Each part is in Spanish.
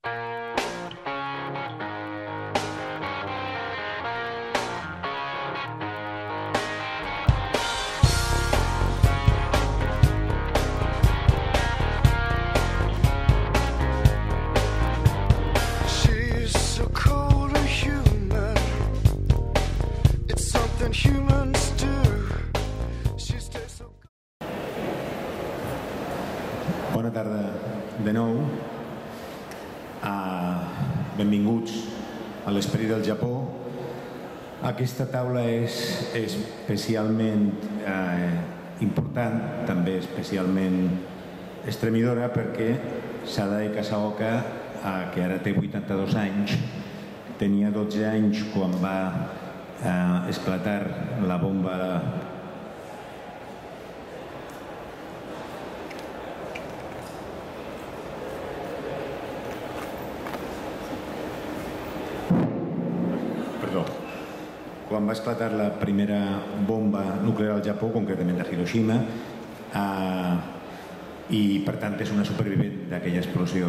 Bona tarda de nou. Benvinguts a l'Esperit del Japó. Aquesta taula és especialment important, també especialment estremidora, perquè Sadae Kasaoka, que ara té 82 anys, tenia 12 anys quan va esclatar la bomba quan va esclatar la primera bomba nuclear al Japó, concretament a Hiroshima, i per tant és una supervivent d'aquella explosió.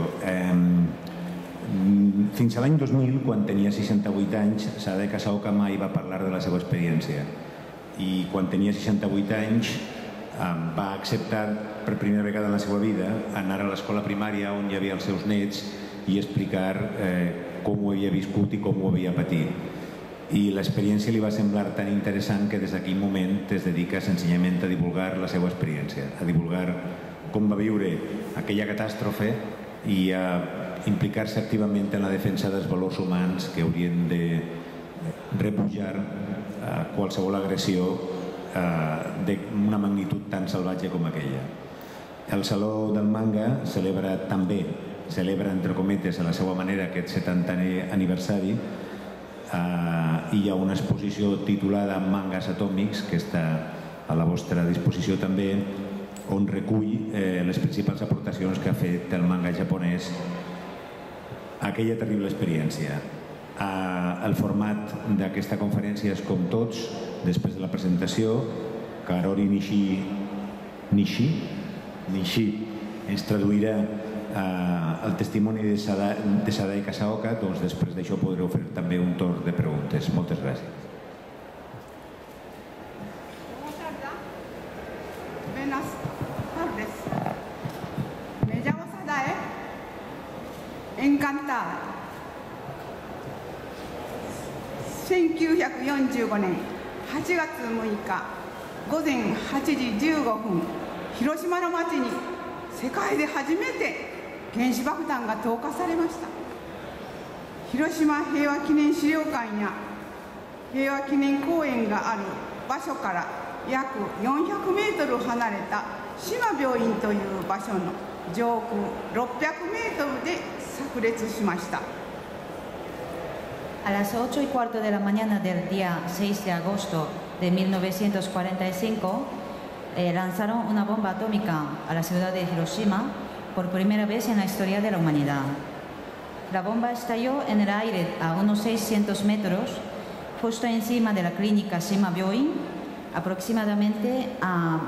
Fins a l'any 2000, quan tenia 68 anys, Sadae Kasaoka mai va parlar de la seva experiència, i quan tenia 68 anys va acceptar per primera vegada en la seva vida anar a l'escola primària on hi havia els seus nets i explicar com ho havia viscut i com ho havia patit. I l'experiència li va semblar tan interessant que des d'aquell moment es dedica senzillament a divulgar la seva experiència, a divulgar com va viure aquella catàstrofe i a implicar-se activament en la defensa dels valors humans que haurien de repujar qualsevol agressió d'una magnitud tan salvatge com aquella. El Saló del Manga celebra també, entre cometes, a la seva manera aquest 70è aniversari, i hi ha una exposició titulada Mangas Atòmics, que està a la vostra disposició també, on recull les principals aportacions que ha fet el manga japonès a aquella terrible experiència. El format d'aquesta conferència és com tots, després de la presentació, Karori Nishi ens traduirà el testimoni de Sadae Kasaoka. Doncs després d'això podreu fer també un torn de preguntes. Moltes gràcies. Buenas tardes. Me llamo Sadae. Encantada. 1945年8月6日午前8時15分、広島の町に世界で初めて原子爆弾が投下されました。広島平和記念資料館や平和記念公園がある場所から約400メートル離れた島病院という場所の上空600メートルで炸裂しました。 A las 8:15 de la mañana del día 6 de agosto de 1945, lanzaron una bomba atómica a la ciudad de Hiroshima por primera vez en la historia de la humanidad. La bomba estalló en el aire a unos 600 metros, justo encima de la clínica Shima Byoin, aproximadamente a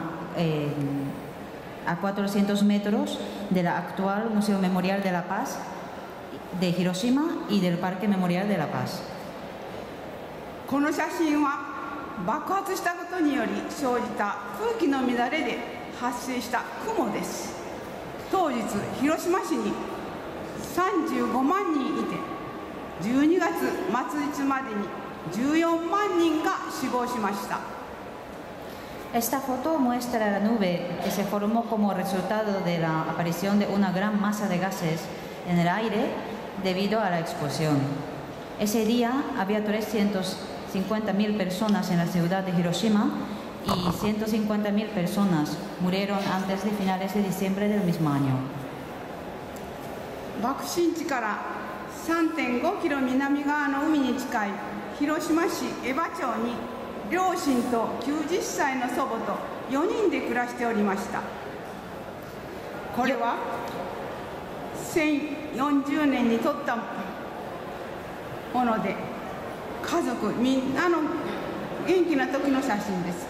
400 metros del actual Museo Memorial de la Paz de Hiroshima y del Parque Memorial de la Paz. この写真は爆発したことにより生じた空気の乱れで発生した雲です。当日、広島市に35万人いて、12月末日までに14万人が死亡しました。 Esta foto muestra la nube que se formó como resultado de la aparición de una gran masa de gases en el aire debido a la explosión. Ese día había 350.000 personas en la ciudad de Hiroshima y 150.000 personas murieron antes de finales de diciembre del mismo año. 爆心地から 3.5 キロ南側の海に近い広島市江波町に両親と90歳の祖母と4人で暮らしておりました。これは1040年に撮ったもので、家族みんなの元気な時の写真です。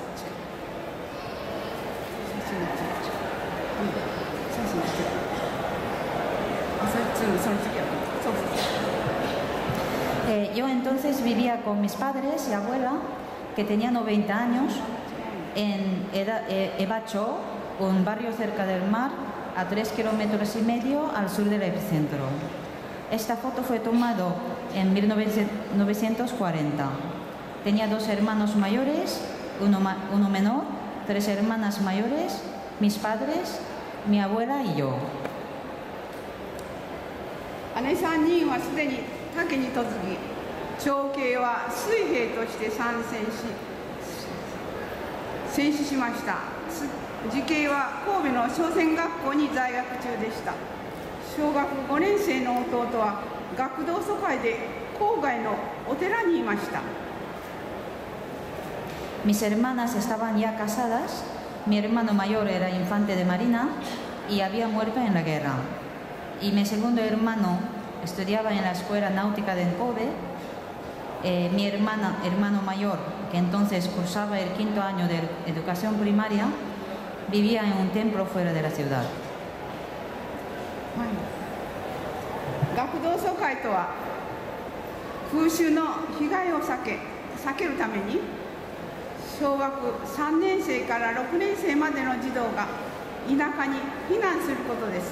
その次は Yo entonces vivía con mis padres y abuela, que tenía 90 años, en Ebacho, un barrio cerca del mar, a 3,5 kilómetros al sur del epicentro. Esta foto fue tomada en 1940. Tenía 2 hermanos mayores, uno menor, 3 hermanas mayores, mis padres, mi abuela y yo. 姉3人はすでに竹に嫁ぎ、長兄は水兵として戦死しました。次兄は神戸の商船学校に在学中でした。小学5年生の弟は学童疎開で郊外のお寺にいました。 Mis hermanas estaban ya casadas, mi hermano mayor era infante de marina y había muerto en la guerra. Y mi segundo hermano estudiaba en la escuela náutica de Kobe. Mi hermano mayor, que entonces cursaba el 5º año de educación primaria, vivía en un templo fuera de la ciudad. 学童疎開とは、空襲の被害を避けるために、小学3年生から6年生までの児童が田舎に避難することです。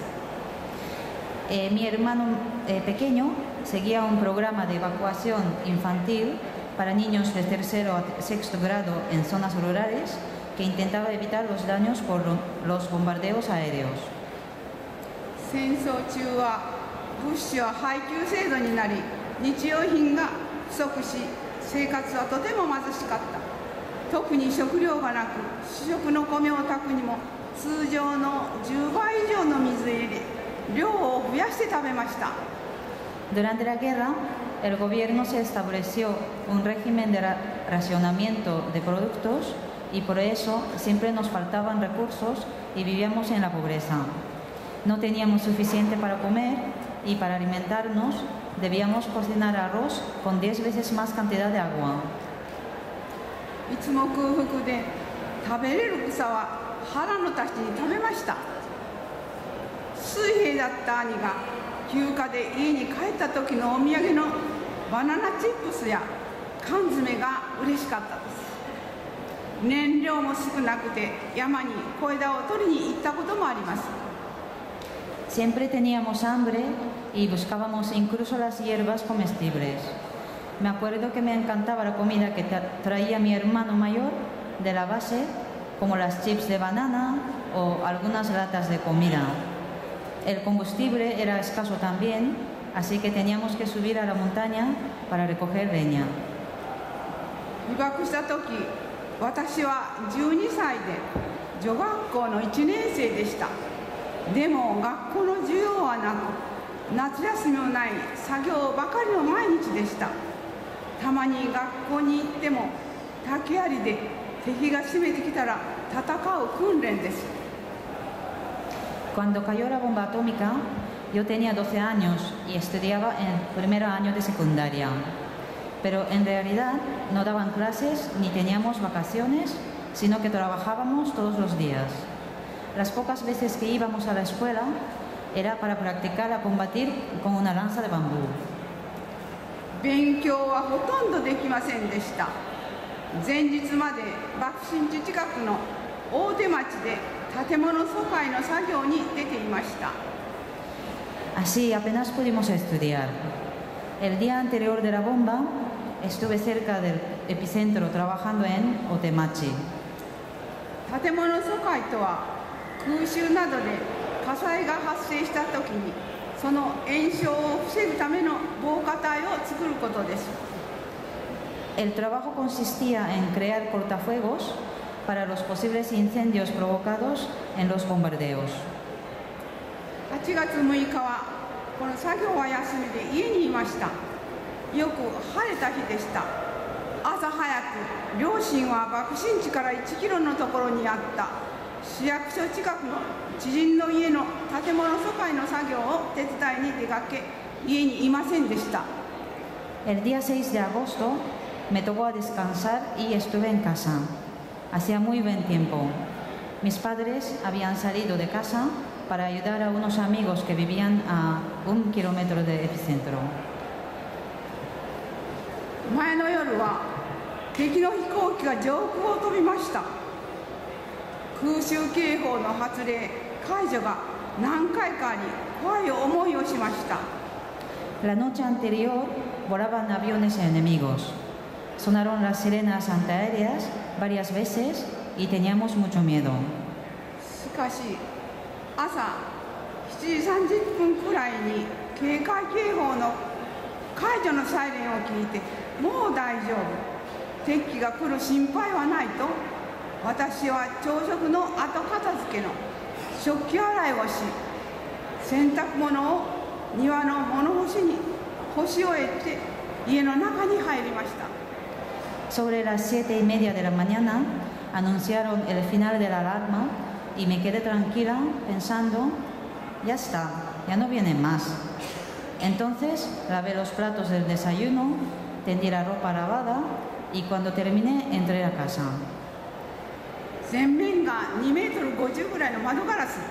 Mi hermano pequeño seguía un programa de evacuación infantil para niños de 3º a 6º grado en zonas rurales que intentaba evitar los daños por los bombardeos aéreos. 戦争中は物資は配給制度になり、日用品が不足し、生活はとても貧しかった。特に食料がなく、主食の米を炊くにも通常の10倍以上の水入れ、量を増やして食べました。 Durante la guerra, el gobierno se estableció un régimen de racionamiento de productos y por eso siempre nos faltaban recursos y vivíamos en la pobreza. No teníamos suficiente para comer y para alimentarnos debíamos cocinar arroz con 10 veces más cantidad de agua. いつも空腹で食べれる草は腹の足しに食べました。水兵だった兄が休暇で家に帰った時のお土産のバナナチップスや缶詰が嬉しかったです。燃料も少なくて山に小枝を取りに行ったこともあります。 Siempre teníamos hambre y buscábamos incluso las hierbas comestibles. Me acuerdo que me encantaba la comida que traía mi hermano mayor de la base, como las chips de banana o algunas latas de comida. El combustible era escaso también, así que teníamos que subir a la montaña para recoger leña. 被爆した時、私は12歳で女学校の1年生でした。でも学校の授業はなく、夏休みもない作業ばかりの毎日でした。たまに学校に行っても竹槍で敵が攻めてきたら戦う訓練です。 Cuando cayó la bomba atómica, yo tenía 12 años y estudiaba en el primer año de secundaria. Pero en realidad no daban clases ni teníamos vacaciones, sino que trabajábamos todos los días. Las pocas veces que íbamos a la escuela era para practicar a combatir con una lanza de bambú. 勉強はほとんどできませんでした。前日まで爆心地近くの大手町で建物疎開の作業に出ていました。 Así apenas pudimos estudiar. El día anterior de la bomba estuve cerca del epicentro trabajando en Otemachi. 建物疎開とは空襲などで火災が発生したときにその延焼を防ぐための防火帯を作ることです。 El trabajo consistía en crear cortafuegos para los posibles incendios provocados en los bombardeos. 8月6日はこの作業は休みで家にいました。よく晴れた日でした。朝早く両親は爆心地から1キロのところにあった市役所近くの知人の家の建物疎開の作業を手伝いに出かけ、家にいませんでした。 El día 6 de agosto me tocó descansar y estuve en casa. Hacía muy buen tiempo. Mis padres habían salido de casa para ayudar a unos amigos que vivían a 1 kilómetro del epicentro. 前の夜は敵の飛行機が上空を飛びました。空襲警報の発令解除が何回かあり、怖い思いをしました。 La noche anterior volaban aviones enemigos. Sonaron las sirenas antiaéreas varias veces y teníamos mucho miedo. しかし朝7時30分くらいに警戒警報の解除のサイレンを聞いて、もう大丈夫、敵機が来る心配はないと、私は朝食の後片付けの食器洗いをし、洗濯物を庭の物干しに干し終えて家の中に入りました。 Sobre las 7:30 de la mañana anunciaron el final de la alarma y me quedé tranquila pensando, ya está, ya no vienen más. Entonces lavé los platos del desayuno, tendí la ropa lavada y cuando terminé entré a casa. 前面が2メートル50ぐらいの窓ガラス、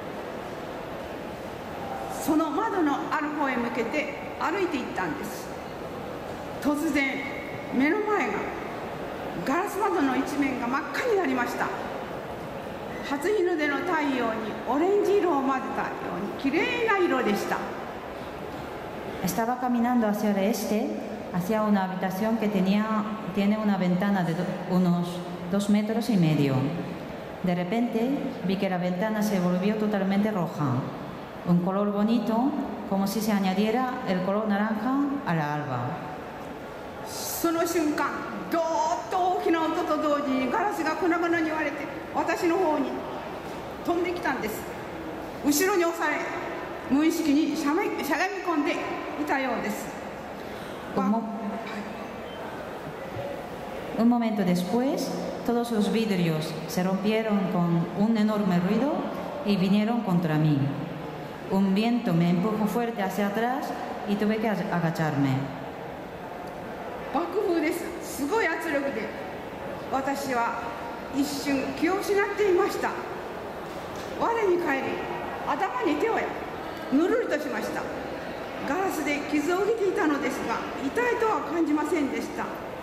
その窓のある方へ向けて歩いていったんです。突然目の前がガラス窓の一面が真っ赤になりました。初日の出の太陽にオレンジ色を混ぜたようにきれいな色でした。 Estaba caminando hacia el este, hacia una habitación que tiene una ventana de unos 2,5 metros. De repente vi que la ventana se volvió totalmente roja, un color bonito, como si se añadiera el color naranja a la alba. その瞬間、ドーッと大きな音と同時にガラスが粉々に割れて私の方に飛んできたんです。後ろに押され、無意識にしゃがみ込んでいたようです。 Un momento después, todos los vidrios se rompieron con un enorme ruido y vinieron contra mí. Un viento me empujó fuerte hacia atrás y tuve que agacharme. 爆風です。すごい圧力で私は一瞬気を失っていました。我に返り、頭に手をぬるりとしました。ガラスで傷を受けていたのですが、痛いとは感じませんでした。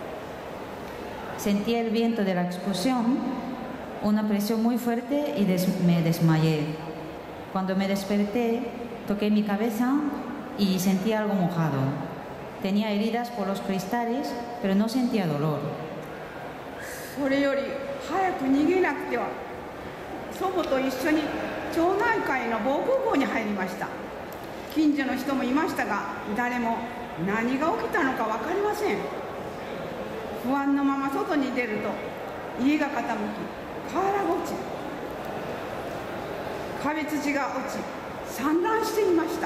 Sentí el viento de la explosión, una presión muy fuerte y me desmayé. Cuando me desperté, toqué mi cabeza y sentí algo mojado. Tenía heridas por los cristales, pero no sentía dolor. それより早く逃げなくては。祖母と一緒に町内会の防空壕に入りました。近所の人もいましたが、誰も何が起きたのか分かりません。不安のまま外に出ると、家が傾き、瓦が落ち、壁土が落ち、散乱していました。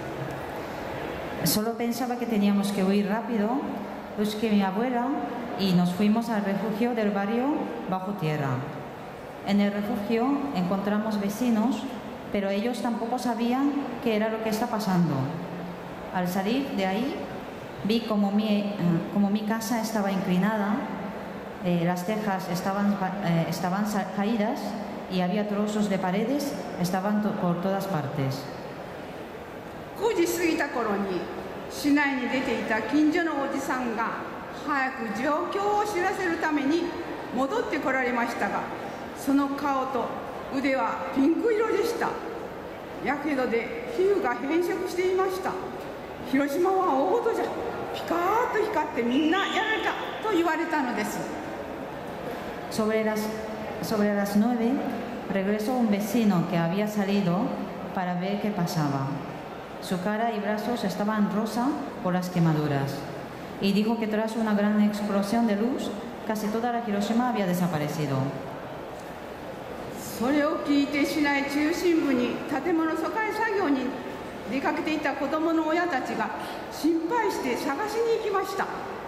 Solo pensaba que teníamos que huir rápido, busqué a mi abuela y nos fuimos al refugio del barrio bajo tierra. En el refugio encontramos vecinos, pero ellos tampoco sabían qué era lo que está pasando. Al salir de ahí, vi como mi casa estaba inclinada, las tejas estaban caídas y había trozos de paredes, estaban por todas partes. 5時過ぎた頃に市内に出ていた近所のおじさんが早く状況を知らせるために戻ってこられましたが、その顔と腕はピンク色でした。やけどで皮膚が変色していました。広島は大事じゃ、ピカーッと光ってみんなやられたと言われたのです。 Sobre las 9 regresó un vecino que había salido para ver qué pasaba. Su cara y brazos estaban rosa por las quemaduras y dijo que tras una gran explosión de luz casi toda la Hiroshima había desaparecido. それを聞いて市内中心部に建物疎開作業に出かけていた子どもの親たちが心配して探しに行きました。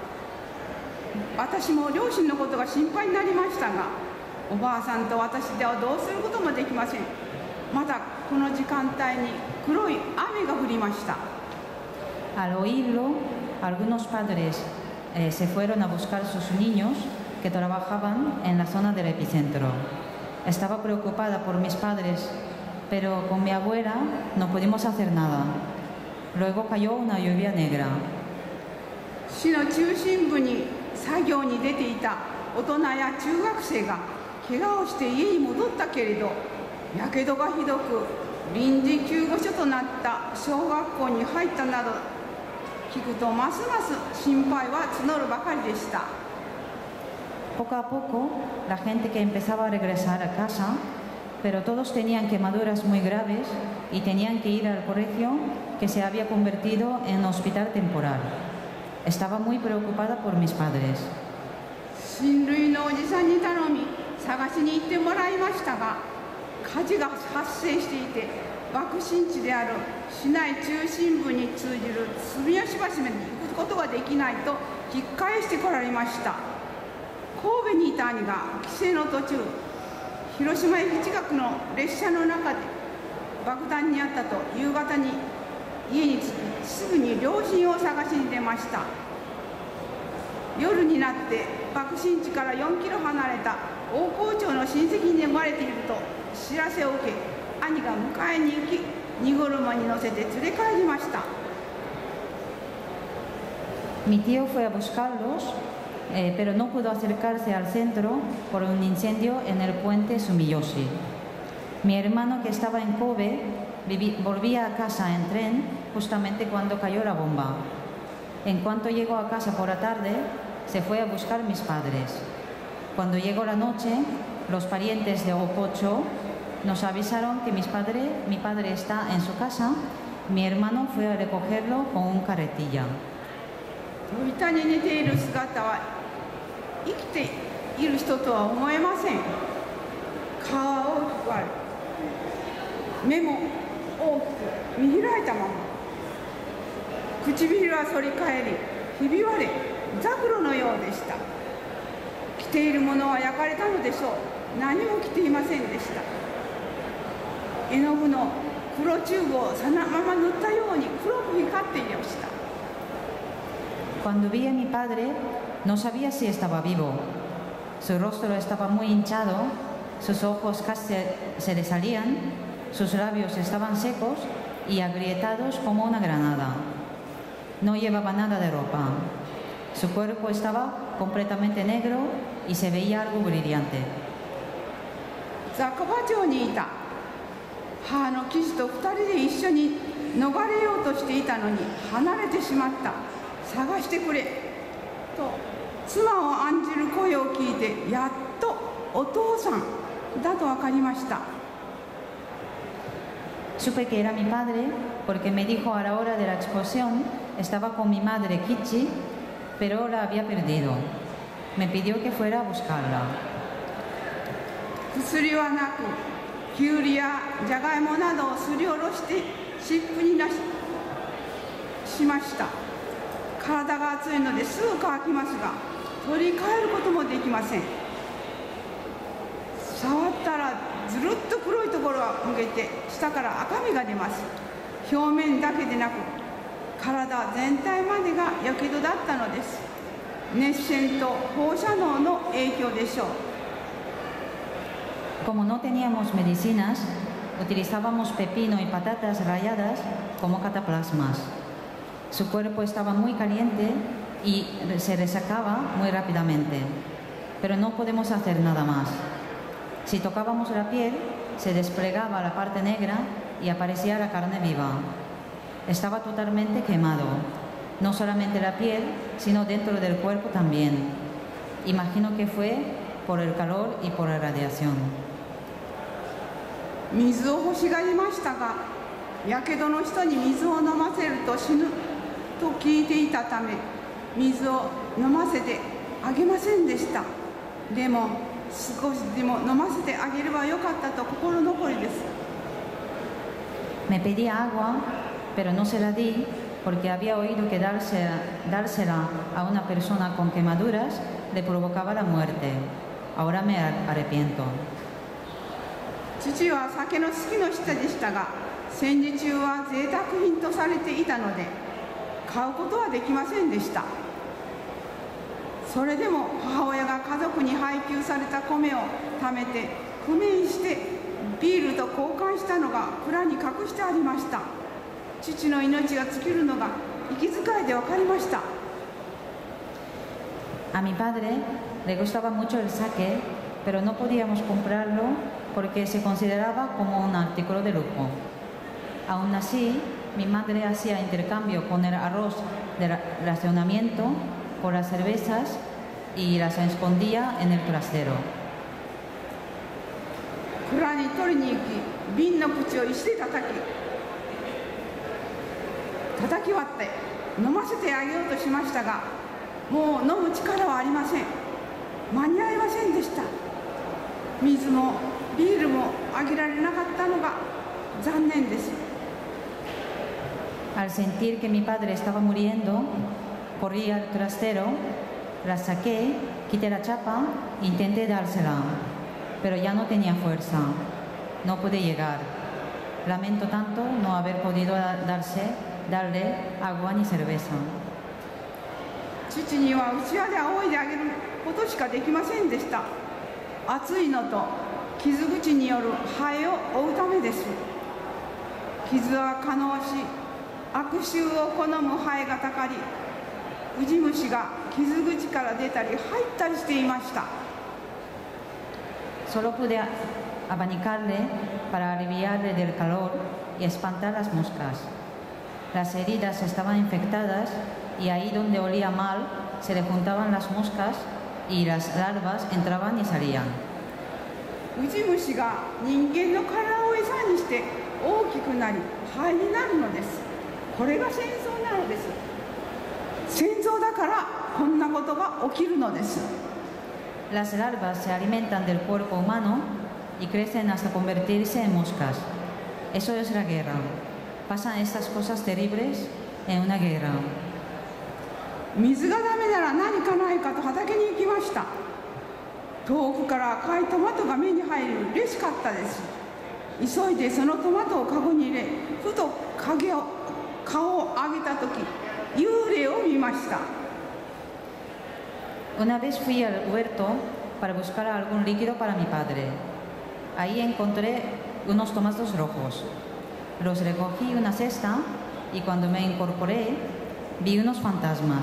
私も両親のことが心配になりましたが、おばあさんと私ではどうすることもできません。またこの時間帯に黒い雨が降りました。 Al oírlo, algunos padres se fueron a buscar sus niños que trabajaban en la zona del epicentro. Estaba preocupada por mis padres, pero con mi abuela no pudimos hacer nada. Luego cayó una lluvia negra. 市の中心部に作業に出ていた大人や中学生が怪我をして家に戻ったけれど、やけどがひどく臨時救護所となった小学校に入ったなど聞くと、ますます心配は募るばかりでした。 Poco a poco, la gente que empezaba a regresar a casa, pero todos tenían quemaduras muy graves y tenían que ir al colegio que se había convertido en hospital temporal. Estaba muy preocupada por mis padres. 親類のおじさんに頼み探しに行ってもらいましたが、火事が発生していて、爆心地である市内中心部に通じる住吉橋まで行くことができないと引っ返してこられました。神戸にいた兄が帰省の途中、広島駅近くの列車の中で爆弾にあったと夕方に家に着き、すぐに両親を探しに出ました。夜になって爆心地から4キロ離れた大河町の親戚に生まれていると知らせを受け、兄が迎えに行き、荷車に乗せて連れ帰りました。 Mi tío fue a buscarlos, pero no pudo acercarse al centro por un incendio en el puente Sumiyoshi. Mi hermano, que estaba en Kobe, volvía a casa en tren justamente cuando cayó la bomba. En cuanto llegó a casa por la tarde, se fue a buscar a mis padres. Cuando llegó la noche, los parientes de Opocho nos avisaron que mi padre está en su casa. Mi hermano fue a recogerlo con un carretilla. 鳥田に似ている姿は生きている人とは思えません。顔は大きくある、目も大きく見開いたまま、唇は反り返り、ひび割れ、ザクロのようでした。着ているものは焼かれたのでしょう。何も着ていませんでした。絵の具の黒チューブをそのまま塗ったように黒く光っていました。 Cuando vi a mi padre, no sabía si estaba vivo. Su rostro estaba muy hinchado, sus ojos casi se le salían, sus labios estaban secos y agrietados como una granada. No llevaba nada de ropa. Su cuerpo estaba completamente negro y se veía algo brillante. 雑貨場町にいた母の騎士と2人で一緒に逃れようとしていたのに離れてしまった。探してくれと妻を案じる声を聞いて、やっとお父さんだと分かりました。 Supe que era mi padre porque me dijo a la hora de la explosión estaba con mi madre Kichi, pero la había perdido. Me pidió que fuera a buscarla. 薬はなく、きゅうりやじゃがいもなどをすりおろして湿布にしました。体が熱いのですぐ乾きますが、取り替えることもできません。触ったらずるっと黒いところはむけて、下から赤みが出ます。表面だけでなく体全体までがやけどだったのです。熱線と放射能の影響でしょう。 Como no teníamos medicinas, utilizábamos pepino y patatas ralladas como cataplasmas. Su cuerpo estaba muy caliente y se resecaba muy rápidamente, pero no podemos hacer nada más. Si tocábamos la piel, se desplegaba la parte negra y aparecía la carne viva. Estaba totalmente quemado, no solamente la piel, sino dentro del cuerpo también. Imagino que fue por el calor y por la radiación. 水を欲しがりましたが、やけどの人に水を飲ませると死ぬと聞いていたため、水を飲ませてあげませんでした。でも少しでも飲ませてあげればよかったと心残りです。 Me pedía agua, pero no se la di porque había oído que dársela a una persona con quemaduras le provocaba la muerte. Ahora me arrepiento. 父は酒の好きな人でしたが、戦時中は贅沢品とされていたので買うことはできませんでした。それでも母親が家族に配給された米を貯めて工面してビールと交換したのが蔵に隠してありました。父の命が尽きるのが息遣いで分かりました。 A mi padre le gustaba mucho el sake, pero no podíamos comprarlo porque se consideraba como un artículo de lujo. Aún así, mi madre hacía intercambio con el arroz de racionamiento por las cervezas y las escondía en el trastero. 蔵に取りに行き、瓶の口を石で叩き割って飲ませてあげようとしましたが、もう飲む力はありません。間に合いませんでした。水もビールもあげられなかったのが残念です。 Al sentir que mi padre estaba muriendo, corrí al trastero, la saqué, quité la chapa e intenté dársela, pero ya no tenía fuerza. No pude llegar. Lamento tanto no haber podido darle agua ni cerveza. 父にはうちわで仰いであげることしかできませんでした。暑いのと傷口によるハエを追うためです。傷は化膿し、悪臭を好むハエがたかり、ウジ虫が傷口から出たり入ったりしていました。 Solo pude abanicarle para aliviarle del calor y espantar las moscas. Las heridas estaban infectadas y ahí donde olía mal se le juntaban las moscas y las larvas entraban y salían. ウジ虫が人間の体を餌にして大きくなり肺になるのです。これが戦争なのです。戦争だからこんなことが起きるのです。 Las larvas se alimentan del cuerpo humano y crecen hasta convertirse en moscas. Eso es la guerra. Pasan estas cosas terribles en una guerra. 水がダメなら何かないかと畑に行きました。遠くから赤いトマトが目に入り嬉しかったです。急いでそのトマトをカゴに入れ、ふと顔を上げたとき、幽霊を見ました。 Una vez fui al huerto para buscar algún líquido para mi padre. Ahí encontré unos tomatos rojos. Los recogí en una cesta y cuando me incorporé vi unos fantasmas.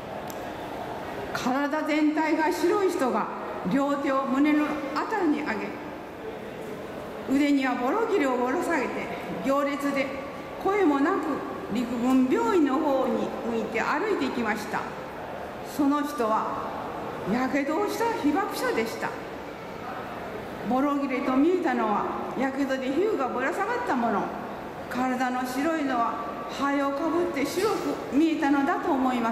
体全体が白い人が両手を胸のあたりに上げ、腕にはボロ切れをぶら下げて行列で声もなく陸軍病院の方に向いて歩いていきました。その人はやけどをした被爆者でした。ボロ切れと見えたのはやけどで皮膚がぶら下がったもの、体の白いのは灰をかぶって白く見えたのだと思います。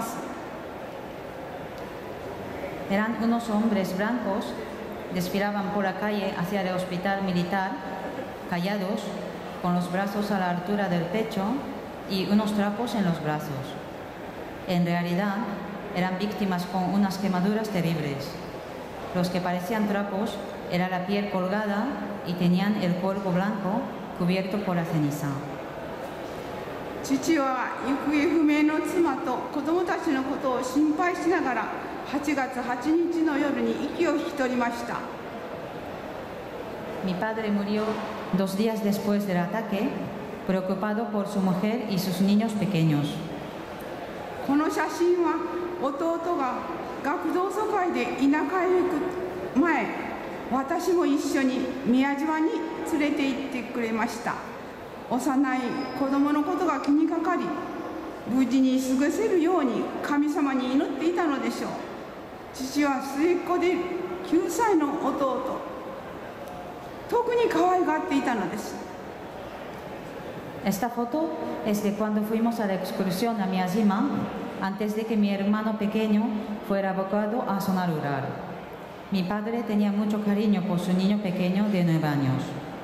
Eran unos hombres blancos, desfilaban por la calle hacia el hospital militar, callados, con los brazos a la altura del pecho y unos trapos en los brazos. En realidad, eran víctimas con unas quemaduras terribles. Los que parecían trapos era la piel colgada y tenían el cuerpo blanco cubierto por la ceniza. 父は行方不明の妻と子供たちのことを心配しながら8月8日の夜に息を引き取りました。 Mi padre murió 2 días después del ataque, preocupado por su mujer y sus niños pequeños. この写真は弟が学童疎開で田舎へ行く前、私も一緒に宮島に連れて行ってくれました。幼い子供のことが気にかかり、無事に過ごせるように神様に祈っていたのでしょう。父は末っ子で9歳の弟、特に可愛がっていたのです。 Esta foto es de cuando fuimos a la excursión a Miyajima, antes de que mi hermano pequeño fuera abocado a zona rural. Mi padre tenía mucho cariño por su niño pequeño de 9 años.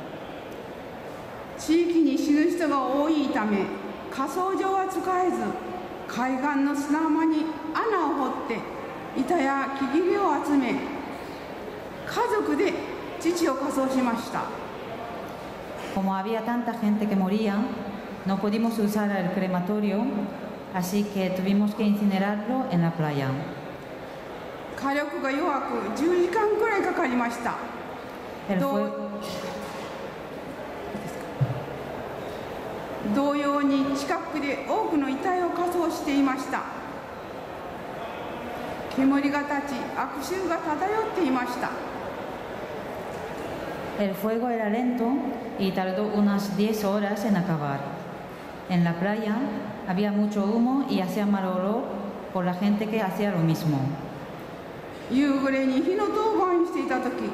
地域に死ぬ人が多いため、火葬場は使えず、海岸の砂浜に穴を掘って板や木切れを集め、家族で父を火葬しました。 Como había tanta gente que moría, no pudimos usar el crematorio, así que tuvimos que incinerarlo en la playa. 火力が弱く10時間くらいかかりました。 同様に近くで多くの遺体を火葬していました。 煙が立ち、悪臭が漂っていました。 El fuego era lento y tardó unas 10 horas en acabar. En la playa había mucho humo y hacía mal olor por la gente que hacía lo mismo. 夕暮れに火の当番していたとき、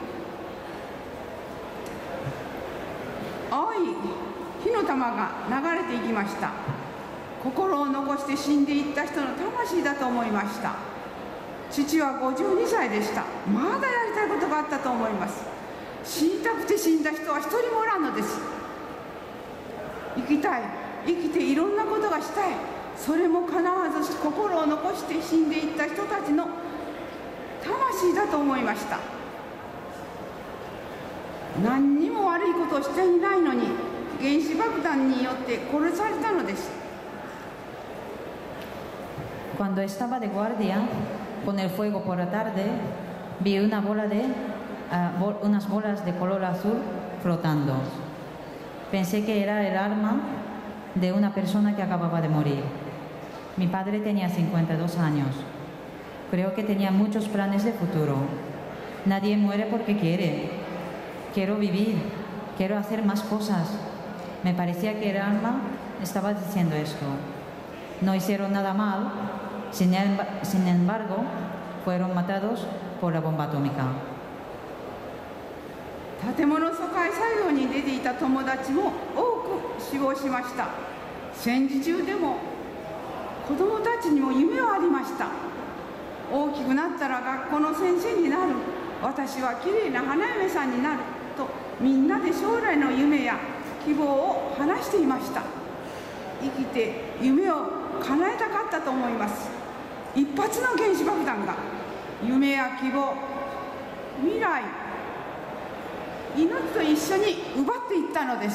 青い火の玉が流れていきました。心を残して死んでいった人の魂だと思いました。父は52歳でした。まだやりたいことがあったと思います。死にたくて死んだ人は一人もおらんのです。生きたい、生きていろんなことがしたい、それも叶わず心を残して死んでいった人たちの魂だと思いました。何にも悪いことをしていないのに原子爆弾によって殺されたのです。 Cuando estaba de guardia con el fuego por la tarde, vi unas bolas de color azul flotando. Pensé que era el alma de una persona que acababa de morir. Mi padre tenía 52 años. Creo que tenía muchos planes de futuro. Nadie muere porque quiere. Quiero vivir, quiero hacer más cosas. Me parecía que el alma estaba diciendo esto. No hicieron nada mal, sin embargo, fueron matados por la bomba atómica. 建物疎開作業に出ていた友達も多く死亡しました。戦時中でも子どもたちにも夢はありました。大きくなったら学校の先生になる、私はきれいな花嫁さんになると、みんなで将来の夢や希望を話していました。生きて夢を叶えたかったと思います。一発の原子爆弾が夢や希望、未来、命と一緒に奪っていったのです。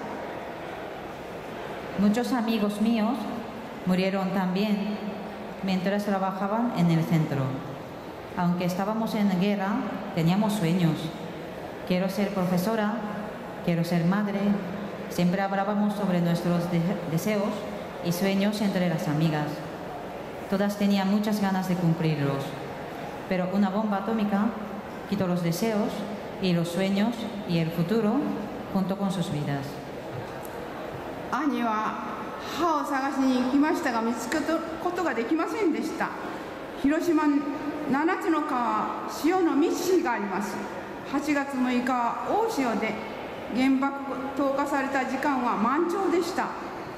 Muchos amigos míos murieron también mientras trabajaban en el centro. Aunque estábamos en guerra, teníamos sueños. Quiero ser profesora, quiero ser madre. Siempre hablábamos sobre nuestros deseos y sueños entre las amigas. Todas tenían muchas ganas de cumplirlos. Pero una bomba atómica quitó los deseos y los sueños y el futuro junto con sus vidas. 兄は歯を探しに行きましたが見つけることができませんでした。広島7つの川、潮の満ち干があります。8月6日は大潮で原爆投下された時間は満潮でした。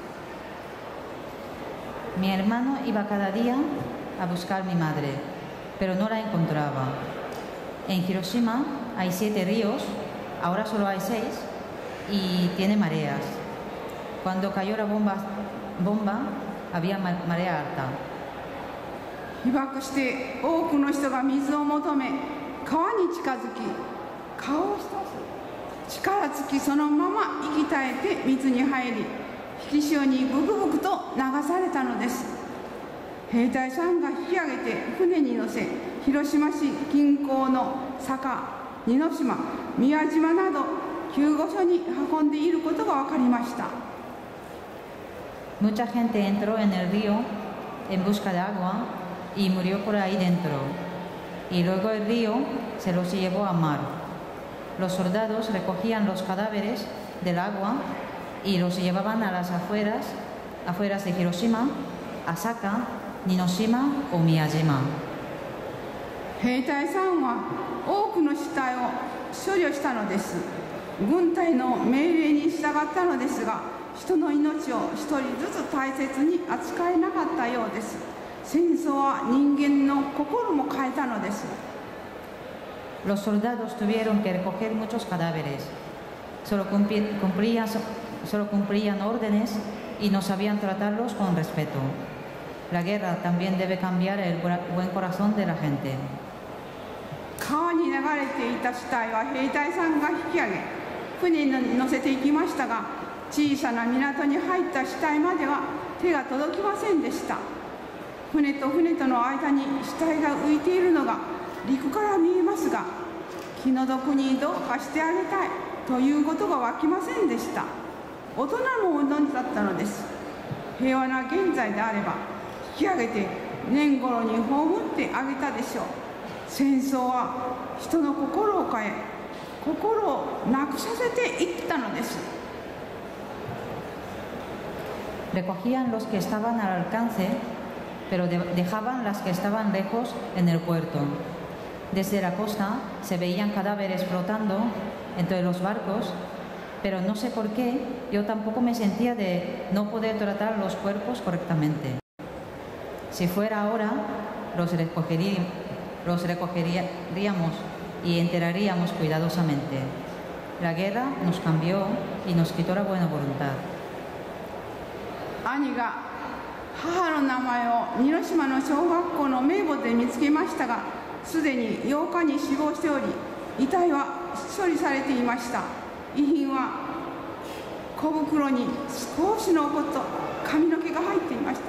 Mi hermano iba cada día a buscar a mi madre, pero no la encontraba. En Hiroshima hay 7 ríos, ahora solo hay 6 y tiene mareas. Cuando cayó la bomba había marea alta. 被爆して多くの人が水を求め川に近づき、顔を浸す力尽きそのまま息絶えて水に入り、引き潮にブクブクと流されたのです。兵隊さんが引き上げて船に乗せ、広島市近郊の坂、似島、宮島など救護所に運んでいることが分かりました。 Mucha gente entró en el río en busca de agua y murió por ahí dentro. Y luego el río se los llevó a mar. Los soldados recogían los cadáveres del agua y los llevaban a las afueras de Hiroshima, Asaka, Ninoshima o Miyajima. 兵隊さんは多くの死体を処理したのです。軍隊の命令に従ったのですが、人の命を一人ずつ大切に扱えなかったようです。戦争は人間の心も変えたのです。 Los soldados tuvieron que recoger muchos cadáveres. Solo cumplían órdenes y no sabían tratarlos con respeto. La guerra también debe cambiar el buen corazón de la gente. 川に流れていた死体は兵隊さんが引き上げ、船に乗せていきましたが、小さな港に入った死体までは手が届きませんでした。船と船との間に死体が浮いているのが陸から見えますが、気の毒にどうかしてあげたいということが湧きませんでした。大人も同じだったのです。平和な現在であれば引き上げて年頃に葬ってあげたでしょう。戦争は人の心を変え、心をなくさせていったのです。 Recogían los que estaban al alcance, pero dejaban las que estaban lejos en el puerto. Desde la costa se veían cadáveres flotando entre los barcos, pero no sé por qué yo tampoco me sentía de no poder tratar los cuerpos correctamente. Si fuera ahora, los recogeríamos y enterraríamos cuidadosamente. La guerra nos cambió y nos quitó la buena voluntad. 兄が母の名前を似島の小学校の名簿で見つけましたが、すでに8日に死亡しており、遺体は処理されていました。遺品は小袋に少しのこと髪の毛が入っていました。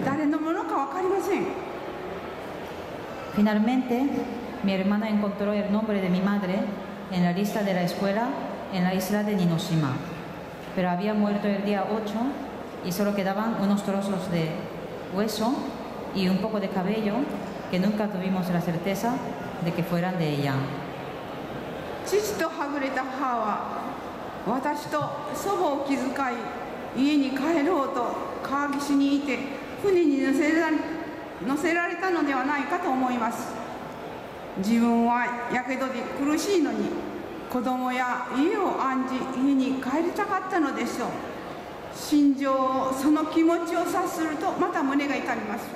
誰のものか分かりません。 Finalmente, mi hermano encontró el nombre de mi madre en la lista de la escuela en la isla de Ninoshima, pero había muerto el día 8 y solo quedaban unos trozos de hueso y un poco de cabello que nunca tuvimos la certeza de que fueran de ella. 父とはぐれた母は私と祖母を気遣い、家に帰ろうと川岸にいて船に乗せられたのではないかと思います。自分はやけどで苦しいのに子供や家を案じ家に帰りたかったのでしょう。心情をその気持ちを察するとまた胸が痛みます。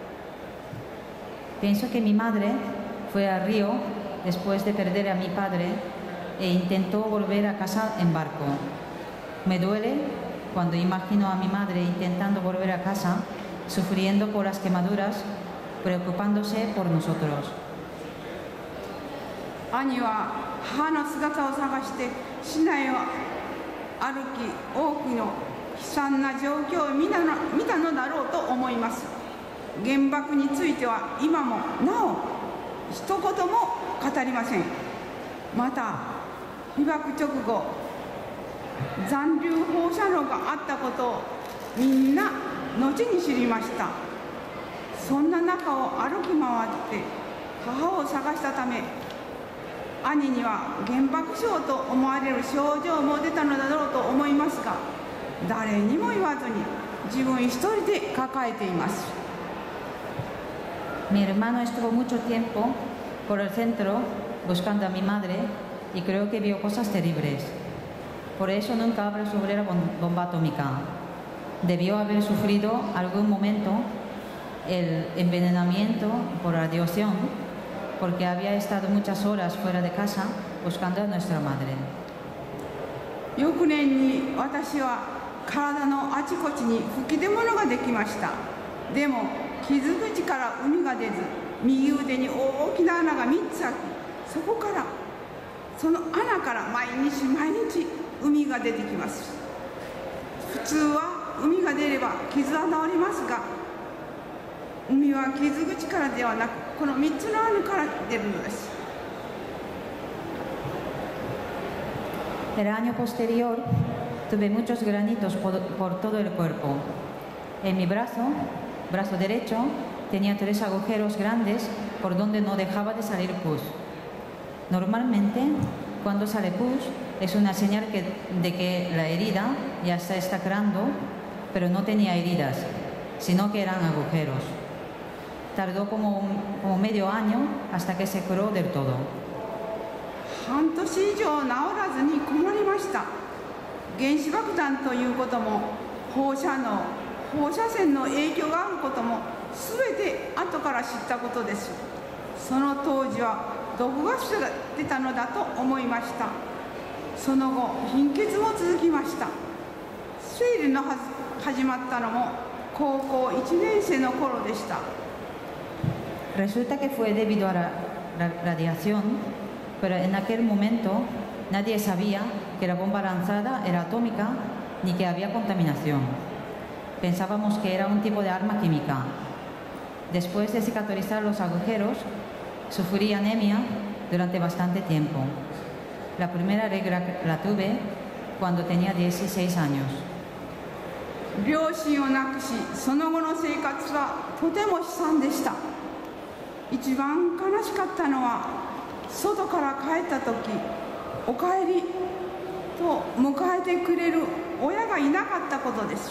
Pienso que mi madre fue al río después de perder a mi padre e intentó volver a casa en barco. Me duele cuando imagino a mi madre intentando volver a casa, sufriendo por las quemaduras, preocupándose por nosotros. 兄は母の姿を探して市内を歩き、多くの悲惨な状況を見たのだろうと思います。原爆については今もなお一言も語りません。また被爆直後、残留放射能があったことをみんな後に知りました。そんな中を歩き回って母を探したため、兄には原爆症と思われる症状も出たのだろうと思いますが、誰にも言わずに自分一人で抱えています。 Mi hermano estuvo mucho tiempo por el centro buscando a mi madre y creo que vio cosas terribles. Por eso nunca habla sobre la bomba atómica. Debió haber sufrido algún momento el envenenamiento por radiación porque había estado muchas horas fuera de casa buscando a nuestra madre. 翌年に私は体のあちこちに吹き出物ができました。でも傷口から海が出ず、右腕に大きな穴が3つ開き、その穴から毎日海が出てきます。普通は海が出れば傷は治りますが、海は傷口からではなくこの3つの穴から出るのです。 El año posterior tuve muchos granitos por todo el cuerpo. En mi brazo derecho tenía 3 agujeros grandes por donde no dejaba de salir pus. Normalmente, cuando sale pus, es una señal de que la herida ya está sangrando, pero no tenía heridas, sino que eran agujeros. Tardó como medio año hasta que se curó del todo. 半年以上治らずに困りました。原子爆弾ということも放射線の影響があることも全て後から知ったことです。その当時は毒ガスが出たのだと思いました。その後貧血も続きました。生理の始まったのも高校1年生の頃でした。 Resulta que fue debido a la radiación, pero en aquel momento nadie sabía que la bomba lanzada era atómica ni que había contaminación. Pensábamos que era un tipo de arma química. Después de cicatrizar los agujeros, sufrí anemia durante bastante tiempo. La primera regla la tuve cuando tenía 16 años. 両親を亡くし、その後の生活はとても悲惨でした。一番悲しかったのは、外から帰った時、おかえりと迎えてくれる親がいなかったことです。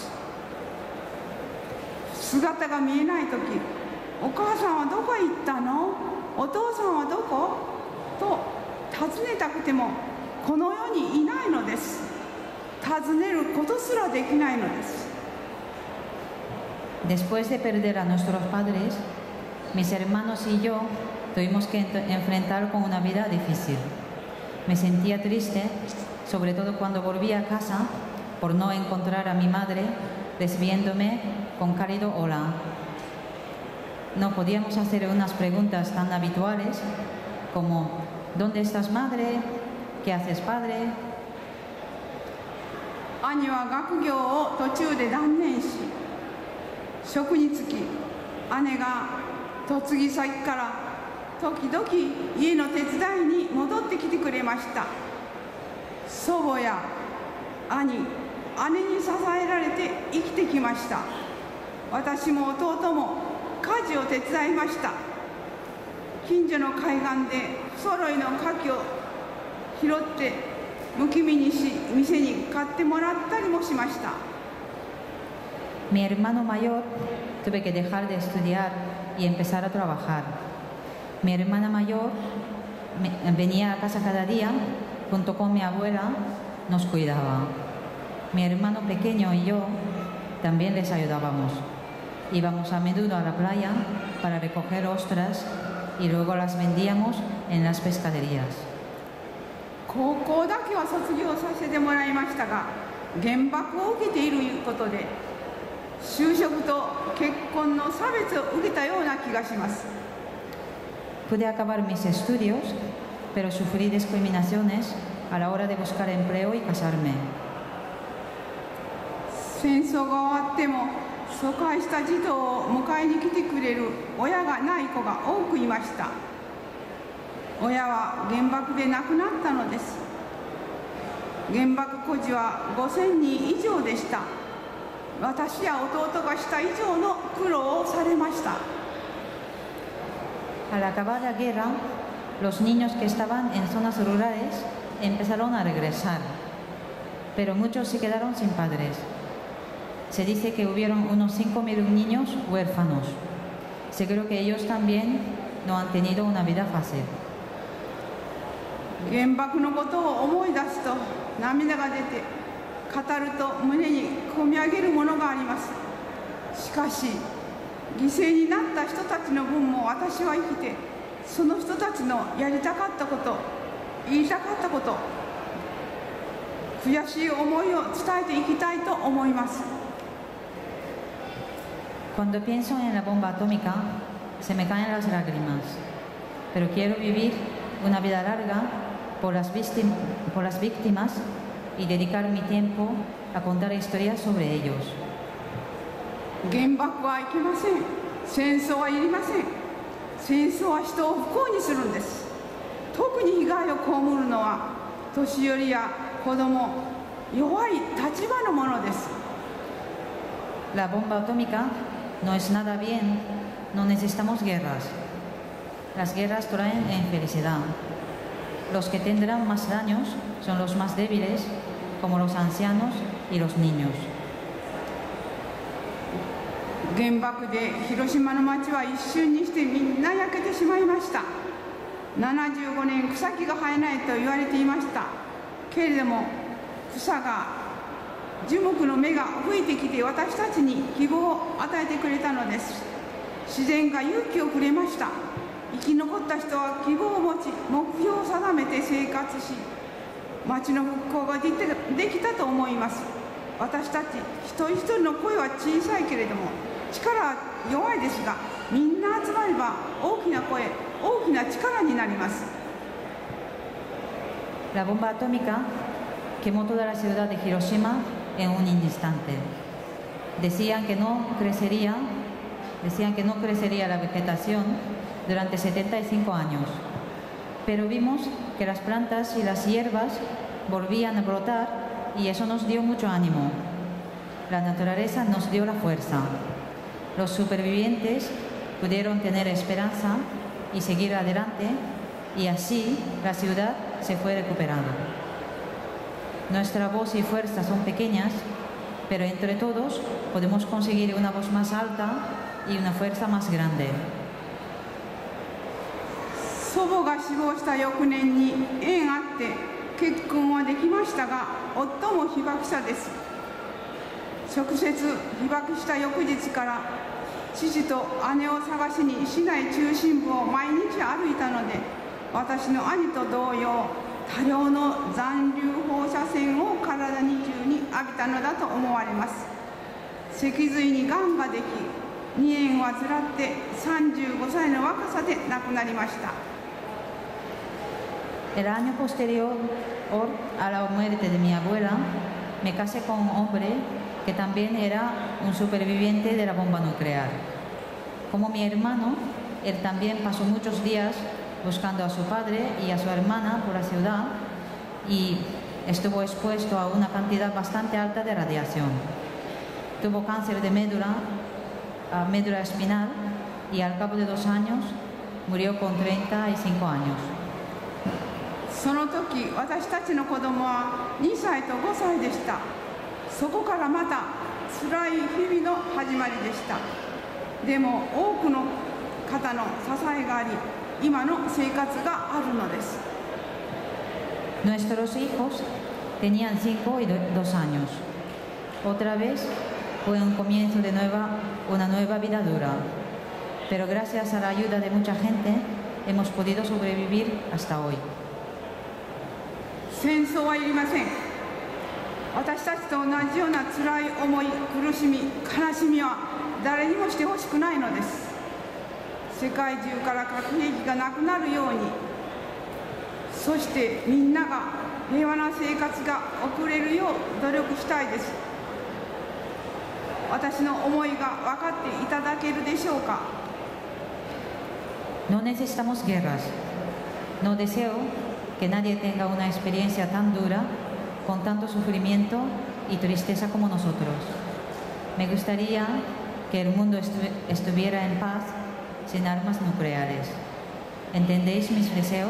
姿が見えない時、お母さんはどこへ行ったの？お父さんはどこ？と尋ねたくてもこの世にいないのです。尋ねることすらできないのです。 Después de perder a nuestros padres, mis hermanos y yo tuvimos que enfrentar con una vida difícil. Me sentía triste, sobre todo cuando volví a casa, por no encontrar a mi madre recibiéndome con cálido hola. No podíamos hacer unas preguntas tan habituales como ¿dónde estás, madre? ¿Qué haces, padre? 兄は学業を途中で断念し、職に就き、姉が嫁ぎ先から時々家の手伝いに戻ってきてくれました。祖母や兄、姉に支えられて生きてきました。私も弟も家事を手伝いました。近所の海岸で不揃いの牡蠣を拾ってむき身にし、店に買ってもらったりもしました。 Mi hermano mayor tuve que dejar de estudiar y empezar a trabajar. Mi hermana mayor venía a casa cada día, junto con mi abuela nos cuidaba. Mi hermano pequeño y yo también les ayudábamos. Íbamos a menudo a la playa para recoger ostras y luego las vendíamos en las pescaderías. 高校だけは卒業させてもらいましたが、原爆を受けていることで就職と結婚の差別を受けたような気がします。 Pude acabar mis estudios, pero sufrí discriminaciones a la hora de buscar empleo y casarme. 戦争が終わっても疎開した児童を迎えに来てくれる親がない子が多くいました。親は原爆で亡くなったのです。原爆孤児は5000人以上でした。私や弟がした以上の苦労をされました。 Al acabar la guerra, los niños que estaban en zonas rurales empezaron a regresar, pero muchos se quedaron sin padres. Se dice que hubieron unos 5.000 niños huérfanos. Seguro que ellos también no han tenido una vida fácil. 原爆のことを思い出すと涙が出て、語ると胸にこみ上げるものがあります。しかし犠牲になった人たちの分も私は生きて、その人たちのやりたかったこと、言いたかったこと、悔しい思いを伝えていきたいと思います。 Cuando pienso en la bomba atómica, se me caen las lágrimas, pero quiero vivir una vida larga por las víctimas y dedicar mi tiempo a contar historias sobre ellos. 原爆はいけません。戦争はいりません。戦争は人を不幸にするんです。特に被害を被るのは年寄りや子供、弱い立場のものです。 La bomba atómica no es nada bien, no necesitamos guerras. Las guerras traen infelicidad. Los que tendrán más daños son los más débiles, como los ancianos y los niños. 原爆で広島の町は一瞬にしてみんな焼けてしまいました。75年草木が生えないと言われていました。けれども草が樹木の芽が吹いてきて私たちに希望を与えてくれたのです。自然が勇気をくれました。生き残った人は希望を持ち、目標を定めて生活し、町の復興ができたと思います。私たち一人一人の声は小さいけれども力は弱いですが、みんな集まれば大きな声、大きな力になります。 La bomba atómica quemó toda la ciudad de Hiroshima en un instante. Decían que no crecería la vegetación durante 75 años, pero vimos que las plantas y las hierbas volvían a brotar y eso nos dio mucho ánimo. la naturaleza nos dio la fuerza. Los supervivientes pudieron tener esperanza y seguir adelante, y así la ciudad se fue recuperando. Nuestra voz y fuerza son pequeñas, pero entre todos podemos conseguir una voz más alta y una fuerza más grande. 祖母が死亡した翌年に縁あって結婚はできましたが、夫も被爆者です。直接被爆した翌日から父と姉を探しに市内中心部を毎日歩いたので、私の兄と同様多量の残留放射線を体に中に浴びたのだと思われます。脊髄にがんができ、2年患って35歳の若さで亡くなりました。 El año posterior a la muerte de mi abuela, me casé con un hombre que también era un superviviente de la bomba nuclear. Como mi hermano, él también pasó muchos días buscando a su padre y a su hermana por la ciudad y estuvo expuesto a una cantidad bastante alta de radiación. Tuvo cáncer de médula espinal y al cabo de 2 años murió con 35 años. その時、私たちの子供は2歳と5歳でした。そこからまた辛い日々の始まりでした。でも多くの方の支えがあり、今の生活があるのです。 Nuestros hijos tenían 5 y 2 años. Otra vez fue un comienzo de una nueva vida dura. Pero gracias a la ayuda de mucha gente hemos podido sobrevivir hasta hoy. 戦争はいりません。私たちと同じような辛い思い、苦しみ、悲しみは誰にもしてほしくないのです。世界中から核兵器がなくなるように、そしてみんなが平和な生活が送れるよう努力したいです。私の思いが分かっていただけるでしょうか。 No necesitamos guerras. No deseo que nadie tenga una experiencia tan dura, con tanto sufrimiento y tristeza como nosotros. Me gustaría que el mundo estuviera en paz, sin armas nucleares. ¿Entendéis mis deseos?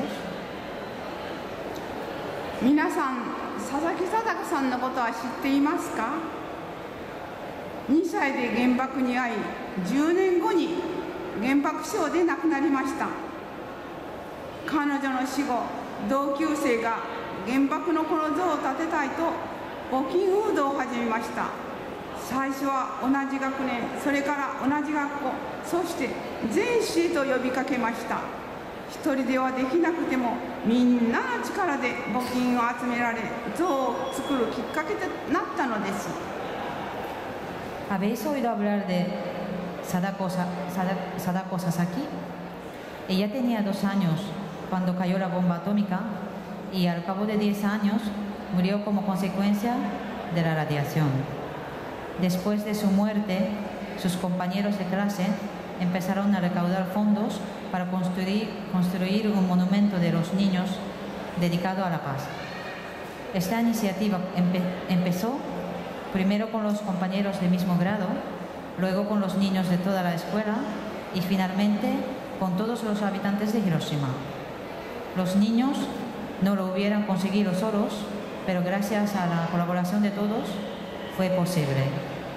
皆さん、佐々木禎さんのことは知っていますか？ 2歳で原爆に遭い、10年後に原爆症で亡くなりました。彼女の死後、同級生が原爆のこの像を建てたいと募金運動を始めました。最初は同じ学年、それから同じ学校、そして全市へと呼びかけました。一人ではできなくてもみんなの力で募金を集められ、像を作るきっかけとなったのです。 ¿Habéis oído hablar de Sadako Sasaki? Ella tenía 2 años cuando cayó la bomba atómica y al cabo de 10 años murió como consecuencia de la radiación. Después de su muerte, sus compañeros de clase empezaron a recaudar fondos para construir un monumento de los niños dedicado a la paz. Esta iniciativa empezó primero con los compañeros del mismo grado, luego con los niños de toda la escuela y finalmente con todos los habitantes de Hiroshima. Los niños no lo hubieran conseguido solos, pero gracias a la colaboración de todos fue posible.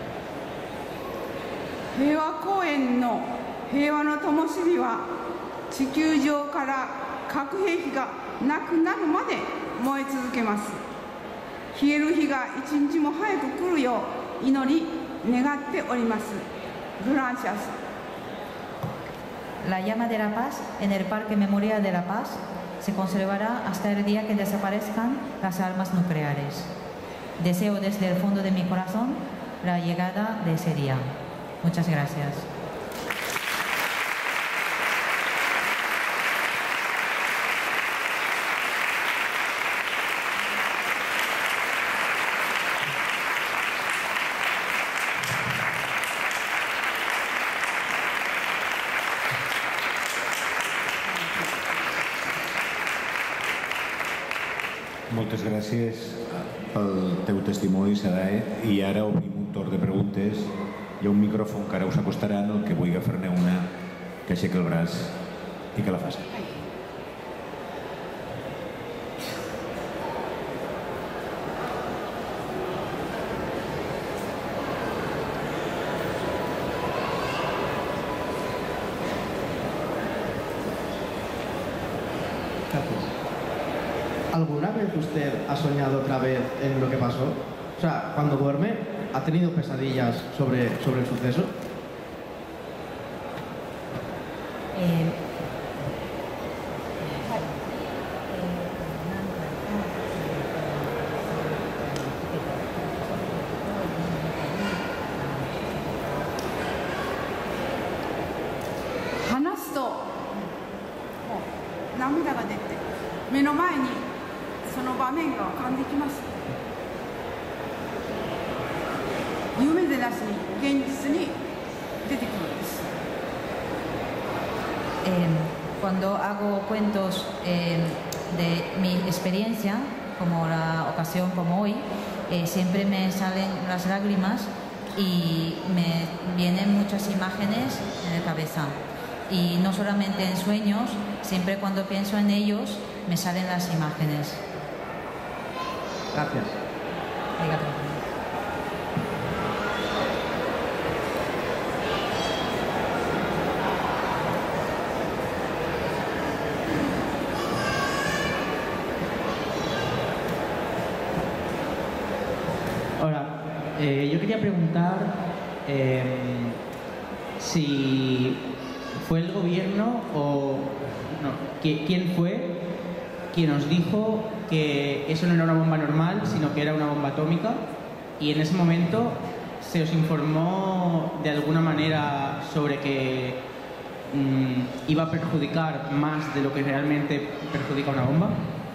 平和公園の平和の灯火は地球上から核兵器がなくなるまで燃え続けます。消える日が一日も早く来るよう祈り願っております。グランシャス。 La llama de la paz en el Parque Memorial de la Paz se conservará hasta el día que desaparezcan las armas nucleares. Deseo desde el fondo de mi corazón la llegada de ese día. Muchas gracias. Moltes gràcies pel teu testimoni, Sadae, i ara obrim un torn torn de preguntes. Hi ha un micròfon que ara us acostaran, el que vulgui fer-ne una, que aixequi el braç i que la faci. ¿Alguna vez usted ha soñado otra vez en lo que pasó? O sea, cuando duerme, ¿ha tenido pesadillas sobre el suceso? Cuando hago cuentos de mi experiencia, como la ocasión como hoy, siempre me salen las lágrimas y me vienen muchas imágenes en la cabeza. Y no solamente en sueños, siempre cuando pienso en ellos me salen las imágenes. Gracias. Yo quería preguntar si fue el gobierno o no, quién fue quien os dijo que eso no era una bomba normal, sino que era una bomba atómica, y en ese momento se os informó de alguna manera sobre que iba a perjudicar más de lo que realmente perjudica una bomba.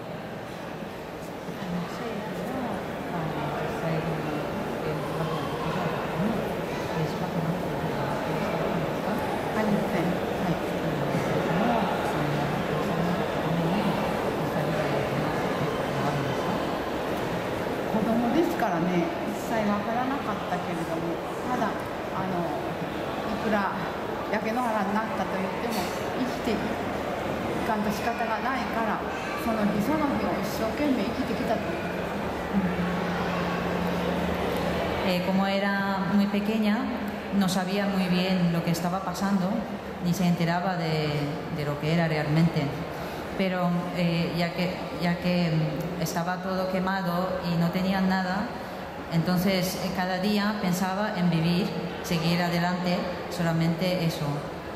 Como era muy pequeña, no sabía muy bien lo que estaba pasando, ni se enteraba de lo que era realmente. Pero ya que estaba todo quemado y no tenía nada, entonces cada día pensaba en vivir, seguir adelante, solamente eso.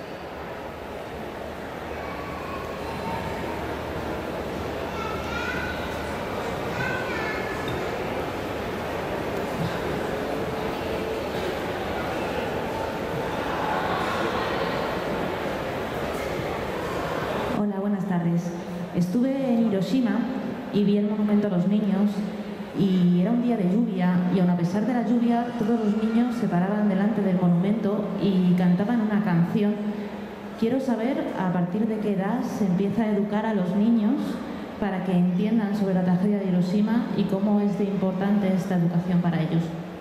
Estuve en Hiroshima y vi el monumento a los niños y era un día de lluvia y aun a pesar de la lluvia todos los niños se paraban delante del monumento y cantaban una canción. Quiero saber a partir de qué edad se empieza a educar a los niños para que entiendan sobre la tragedia de Hiroshima y cómo es de importante esta educación para ellos.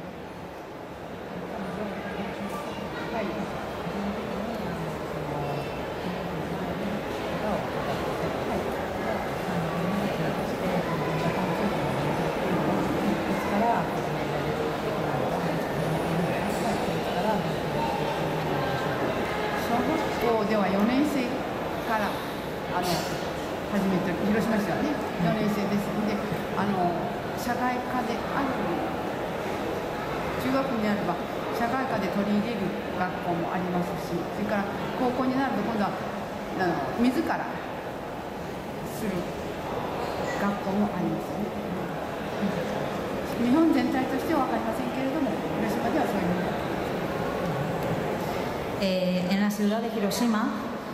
En la ciudad de Hiroshima,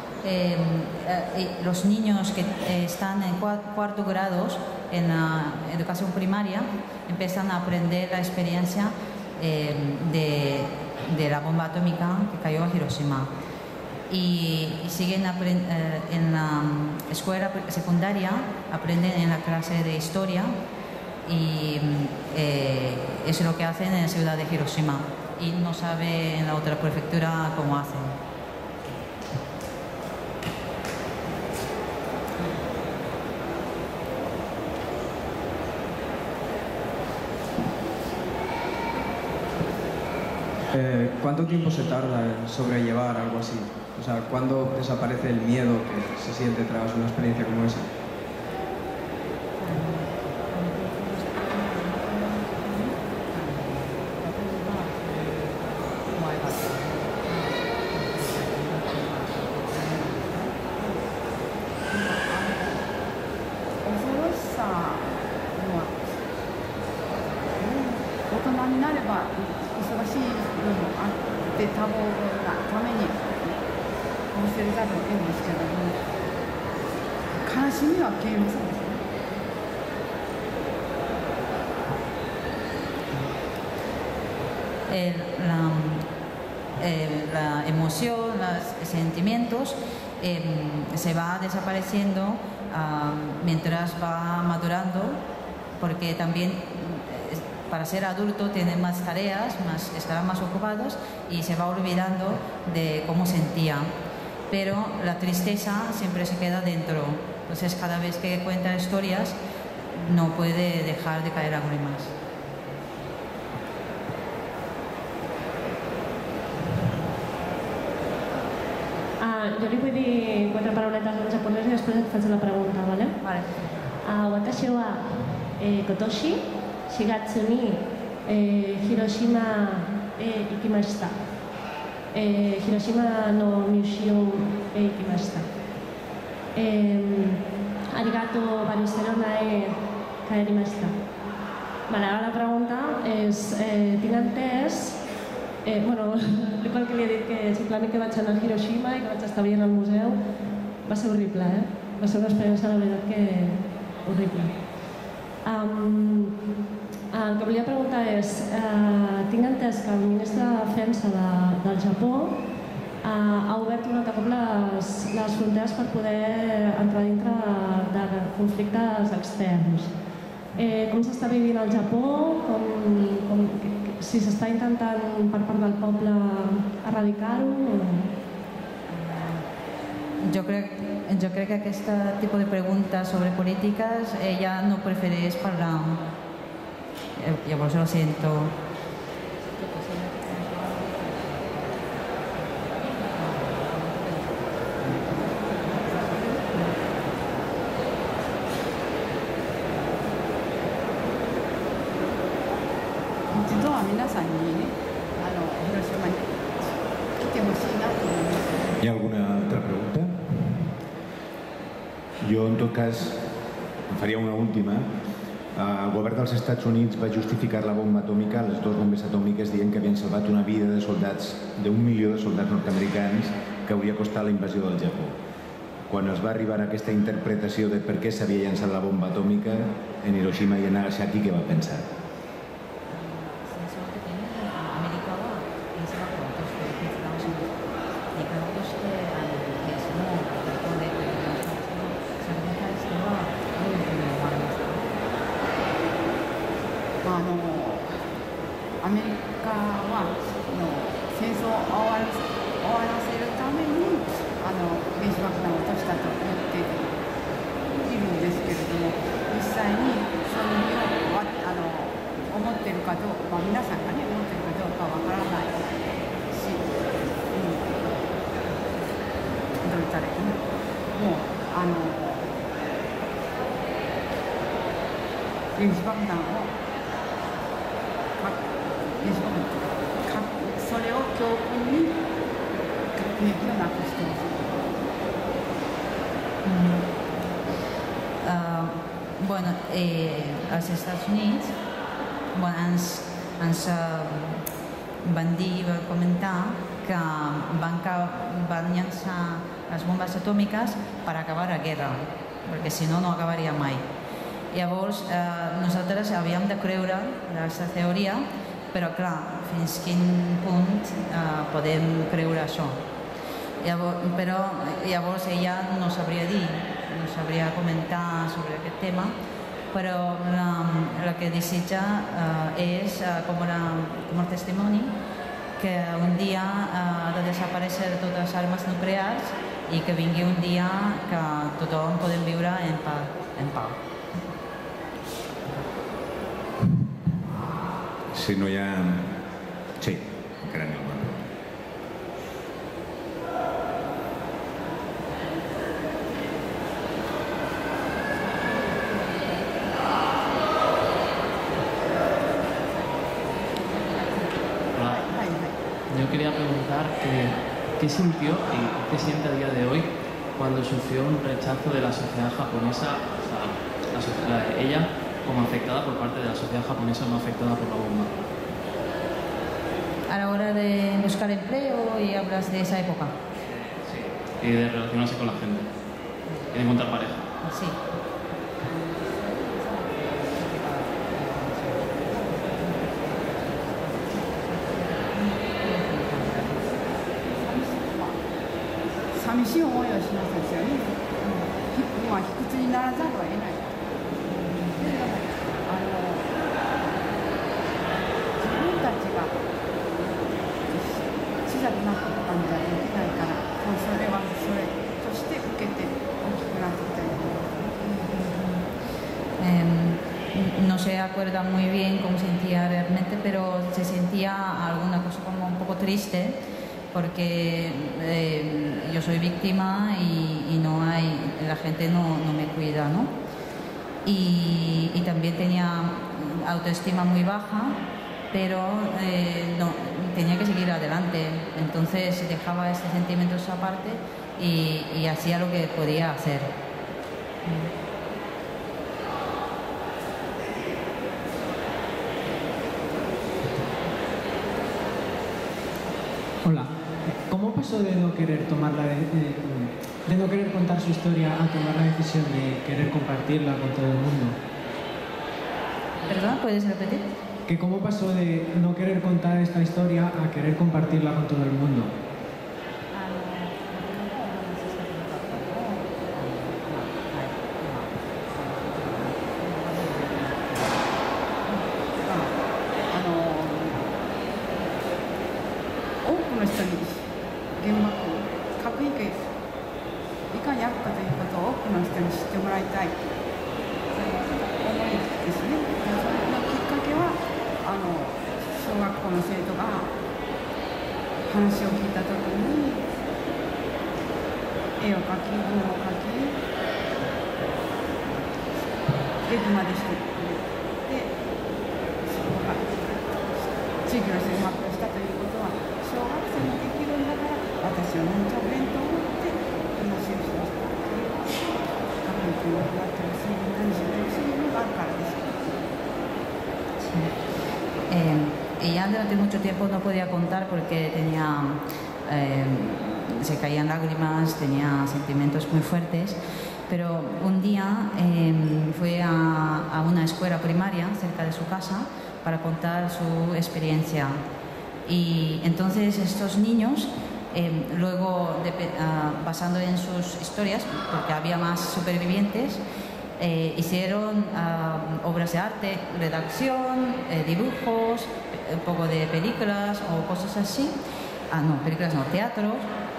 los niños que están en cuarto grado en la educación primaria empiezan a aprender la experiencia de la bomba atómica que cayó a Hiroshima. Y siguen en la escuela secundaria, aprenden en la clase de historia y eso es lo que hacen en la ciudad de Hiroshima y no sabe en la otra prefectura cómo hacen. ¿Cuánto tiempo se tarda en sobrellevar algo así? O sea, ¿cuándo desaparece el miedo que se siente tras una experiencia como esa? La emoción, los sentimientos se va desapareciendo mientras va madurando, porque también para ser adulto tienen más tareas, estarán más ocupados y se va olvidando de cómo sentía. Pero la tristeza siempre se queda dentro. Entonces cada vez que cuenta historias no puede dejar de caer lágrimas. Jo li vull dir 4 parauletes en japonès i després et faig la pregunta, ¿vale? Vale. 私は今年4月に広島へ行きました。広島のミュージアムへ行きました。ありがとう、バルセロナへ帰りました。Vale, ara la pregunta és, tinc entès, bueno, igual que li he dit que simplement que vaig anar a Hiroshima i que vaig estar veient al museu, va ser horrible, va ser una experiència, la veritat, que horrible. El que volia preguntar és, tinc entès que el ministre de Defensa del Japó ha obert un altre cop les fronteres per poder entrar dintre de conflictes externs. Com s'està vivint al Japó? Si s'està intentant per part del poble erradicar-ho? Yo creo que este tipo de preguntas sobre políticas ella no prefereix parlar. Llavors lo siento. ¿Hi ha alguna altra pregunta? Jo, en tot cas, en faria una última. El govern dels Estats Units va justificar la bomba atòmica, les dues bombes atòmiques, dient que havien salvat una vida de soldats, d'1 milió de soldats nord-americans, que hauria costat la invasió del Japó. Quan es va arribar a aquesta interpretació de per què s'havia llançat la bomba atòmica, en Hiroshima i en Nagasaki, què va pensar? Bueno, als Estats Units ens van dir, van comentar que van llançar les bombes atòmiques per acabar la guerra, perquè si no, no acabaria mai. Llavors, nosaltres havíem de creure aquesta teoria, però clar, fins quin punt podem creure això? Però llavors ella no sabria dir, no sabria comentar sobre aquest tema, Pero lo que desitja és com un testimoni que un dia ha de desaparèixer totes les armes nuclears i que vingui un dia que tothom podem viure en pau. Si no hi ha... Sí, encara n'hi ha una. Yo quería preguntar qué sintió y qué siente a día de hoy cuando sufrió un rechazo de la sociedad japonesa, o sea, ella como afectada por parte de la sociedad japonesa, no afectada por la bomba. A la hora de buscar empleo y hablas de esa época. Sí, y de relacionarse con la gente y de encontrar pareja. Sí. No se acuerda muy bien cómo sentía realmente, pero se sentía alguna cosa como un poco triste porque yo soy víctima y la gente no me cuida, ¿no? Y también tenía autoestima muy baja, pero tenía que seguir adelante. Entonces dejaba este sentimiento aparte y hacía lo que podía hacer. Hola, ¿cómo pasó de no querer de no querer contar su historia a tomar la decisión de querer compartirla con todo el mundo? ¿Perdón? ¿Puedes repetir? ¿Que cómo pasó de no querer contar esta historia a querer compartirla con todo el mundo? Ella durante mucho tiempo no podía contar porque se caían lágrimas, tenía sentimientos muy fuertes, pero un día fue a una escuela primaria cerca de su casa para contar su experiencia. Y entonces estos niños, luego basando en sus historias, porque había más supervivientes, hicieron obras de arte, redacción, dibujos, un poco de películas o cosas así. Películas no, teatro.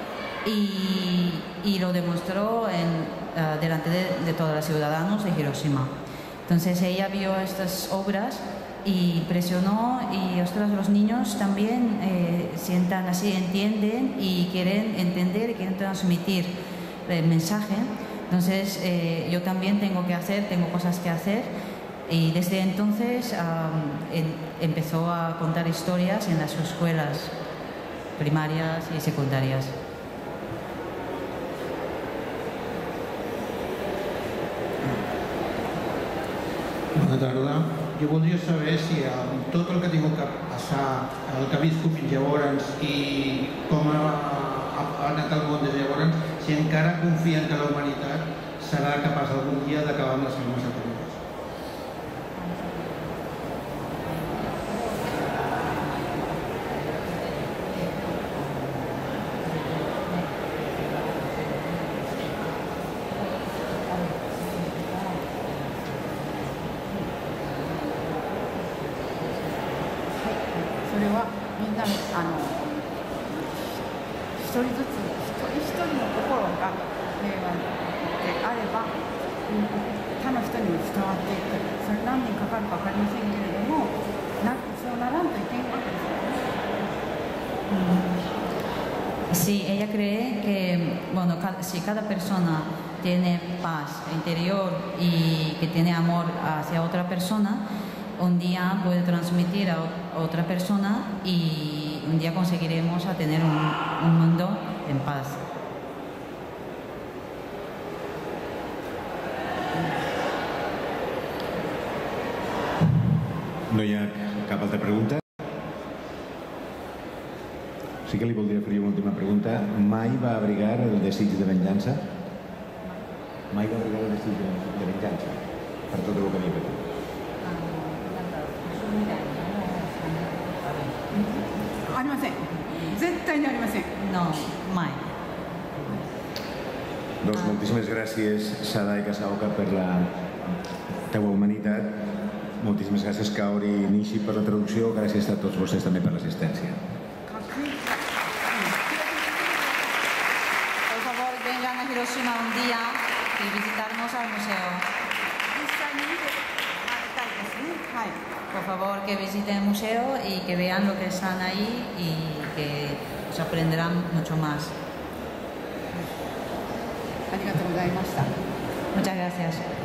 Y lo demostró delante de todos los ciudadanos de Hiroshima. Entonces ella vio estas obras y impresionó y los niños también sientan así, entienden y quieren entender y quieren transmitir el mensaje. Entonces yo también tengo cosas que hacer y desde entonces empezó a contar historias en las escuelas primarias y secundarias. Bona tarda. Jo voldria saber si amb tot el que ha tingut que passar, el que ha viscut fins llavors i com ha anat el món des de llavors, si encara confien que la humanitat serà capaç algun dia d'acabar amb les armes atòmiques. 一人ずつ一人一人の心が平和であれば他の人にも伝わっていく。それ何年かかるか分かりませんけれども、そうならんといけんわけですよね。 Sí, ella cree que, bueno, si cada persona tiene paz interior y que tiene amor hacia otra persona, un día puede transmitir a otra persona y un día conseguiremos a tener un mundo en paz. No hi ha cap altra pregunta? Sí que li voldria fer una última pregunta. Mai va abrigar el desig de venjança? Mai va abrigar el desig de venjança per tot el que havia fet? Aりません。絶対にありません。 No, mai. Doncs moltíssimes gràcies, Sada i Kasaoka, per la teua humanitat. Moltíssimes gràcies, Kaori i Nishi, per la traducció. Gràcies a tots vostès també per l'assistència. Por favor, vengan a Hiroshima un día y visitarnos al museo. Por favor, que visiten el museo y que vean lo que están ahí y que se aprenderán mucho más. Muchas gracias.